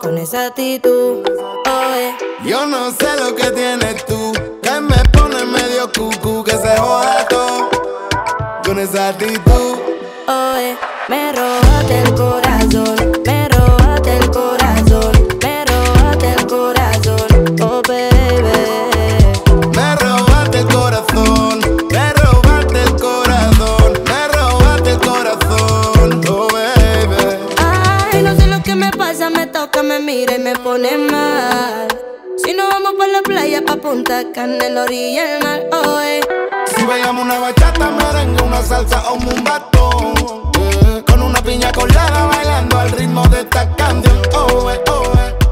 con esa actitud. Yo no sé lo que tienes tú, que me pone medio cucú, que se joda todo con esa actitud. Me robaste el corazón, me robaste el corazón, me robaste el corazón, oh baby. Me robaste el corazón, me robaste el corazón, me robaste el corazón, oh baby. Ay, no sé lo que me pasa, me toca, me mira y me pone mal. Si nos vamos pa' la playa, pa' Punta Cana, en la orilla del mar, Si bailamos una bachata, merengue, una salsa o un batón, con una piña colada bailando al ritmo de esta canción,